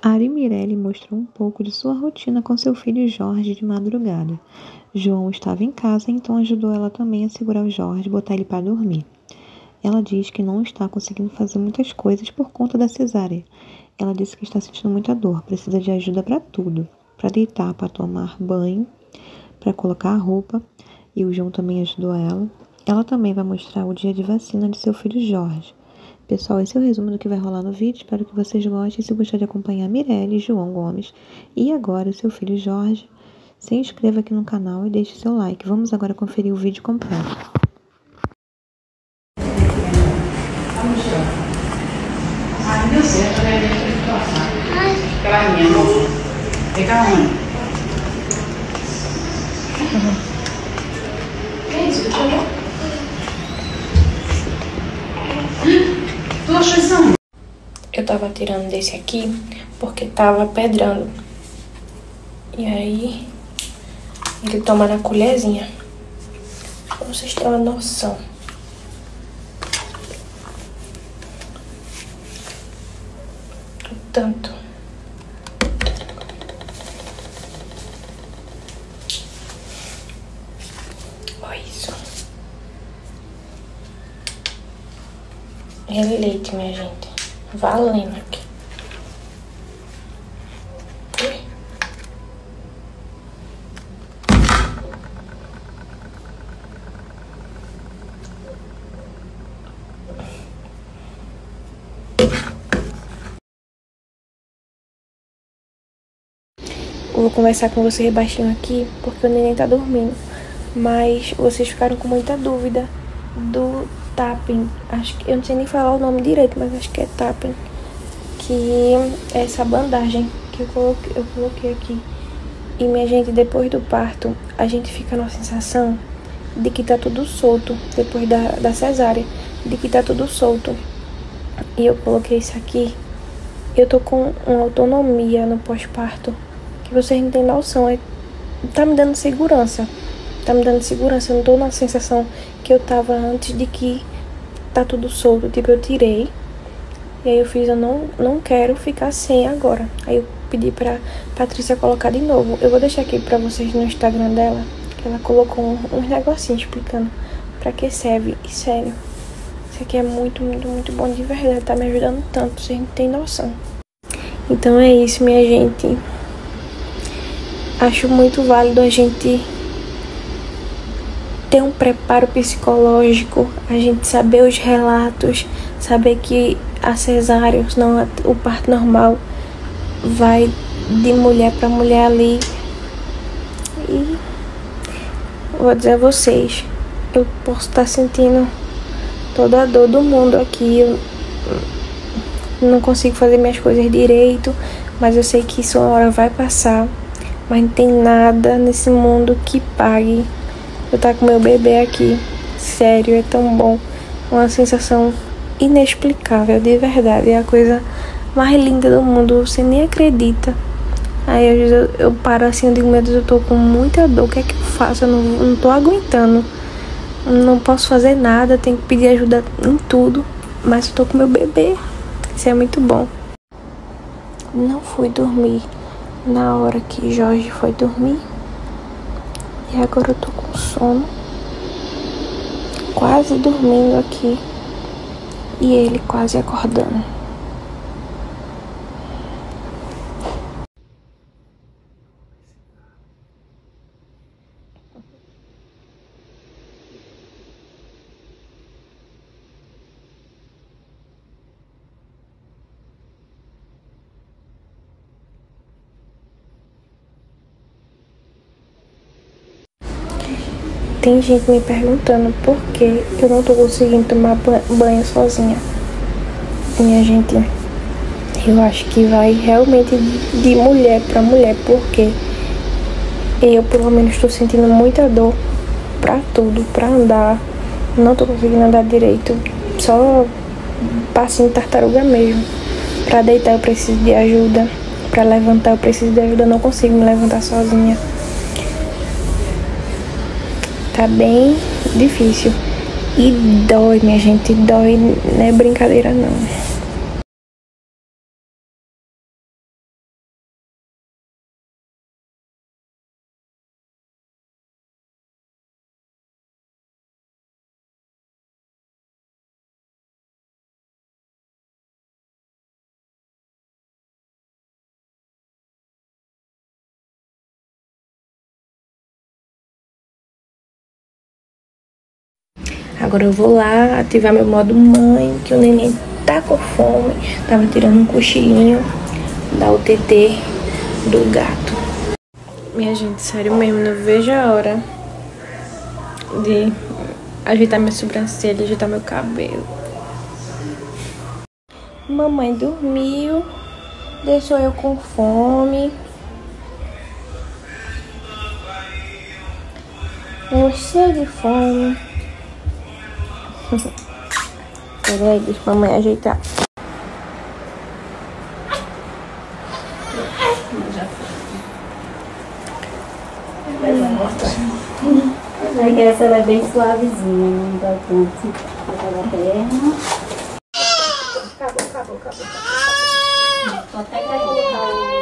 Ari Mirelle mostrou um pouco de sua rotina com seu filho Jorge de madrugada. João estava em casa, então ajudou ela também a segurar o Jorge e botar ele para dormir. Ela diz que não está conseguindo fazer muitas coisas por conta da cesárea. Ela disse que está sentindo muita dor, precisa de ajuda para tudo, para deitar, para tomar banho, para colocar a roupa, e o João também ajudou ela. Ela também vai mostrar o dia de vacina de seu filho Jorge. Pessoal, esse é o resumo do que vai rolar no vídeo. Espero que vocês gostem. Se gostar de acompanhar Mirelle, João Gomes e agora o seu filho Jorge, se inscreva aqui no canal e deixe seu like. Vamos agora conferir o vídeo completo. Ai, deu certo, né? Deixa eu passar. Aquela minha, amor. Pegar onde? Que isso? Deixa eu ver. Tu achou isso onde? Eu tava tirando desse aqui porque tava pedrando. E aí, ele toma na colherzinha. Pra vocês terem uma noção. O tanto. Olha isso. É leite, minha gente. Valendo aqui. Eu vou conversar com vocês baixinho aqui, porque o neném tá dormindo. Mas vocês ficaram com muita dúvida do Tapping. Acho que eu não sei nem falar o nome direito, mas acho que é Tapping. Que é essa bandagem que eu coloquei aqui. E minha gente, depois do parto, a gente fica numa sensação de que tá tudo solto. Depois da cesárea, de que tá tudo solto. E eu coloquei isso aqui. Eu tô com uma autonomia no pós-parto que vocês não têm noção. Tá me dando segurança. Tá me dando segurança. Eu não tô na sensação que eu tava antes de que tá tudo solto. Tipo, eu tirei. E aí eu fiz, eu não quero ficar sem agora. Aí eu pedi pra Patrícia colocar de novo. Eu vou deixar aqui pra vocês no Instagram dela, que ela colocou uns negocinhos explicando pra que serve. E sério, isso aqui é muito, muito, muito bom de verdade. Tá me ajudando tanto, vocês não têm noção. Então é isso, minha gente. Acho muito válido a gente ter um preparo psicológico, a gente saber os relatos, saber que a cesárea, não o parto normal, vai de mulher para mulher ali. E vou dizer a vocês, eu posso estar sentindo toda a dor do mundo aqui, eu não consigo fazer minhas coisas direito, mas eu sei que isso uma hora vai passar. Mas não tem nada nesse mundo que pague eu estar com meu bebê aqui. Sério, é tão bom. Uma sensação inexplicável, de verdade. É a coisa mais linda do mundo, você nem acredita. Aí às vezes eu paro assim, eu digo, meu Deus, eu tô com muita dor, o que é que eu faço? Eu não tô aguentando. Não posso fazer nada, tenho que pedir ajuda em tudo. Mas eu tô com meu bebê. Isso é muito bom. Não fui dormir na hora que Jorge foi dormir. E agora eu tô com sono. Quase dormindo aqui. E ele quase acordando. Tem gente me perguntando por que eu não tô conseguindo tomar banho sozinha. Minha gente, eu acho que vai realmente de mulher pra mulher, porque eu pelo menos tô sentindo muita dor pra tudo, pra andar. Não tô conseguindo andar direito, só passinho tartaruga mesmo. Pra deitar eu preciso de ajuda, pra levantar eu preciso de ajuda, eu não consigo me levantar sozinha. Tá bem difícil. E dói, minha gente, dói, não é brincadeira não. Agora eu vou lá ativar meu modo mãe, que o neném tá com fome. Tava tirando um cochilinho, dar o TT do gato. Minha gente, sério mesmo, não vejo a hora de ajeitar minha sobrancelha, ajeitar meu cabelo. Mamãe dormiu, deixou eu com fome. Eu cheio de fome. Peraí, deixa a mamãe ajeitar. Essa ela é bem suavezinha, não dá tanto a perna. Acabou. Só até colocar o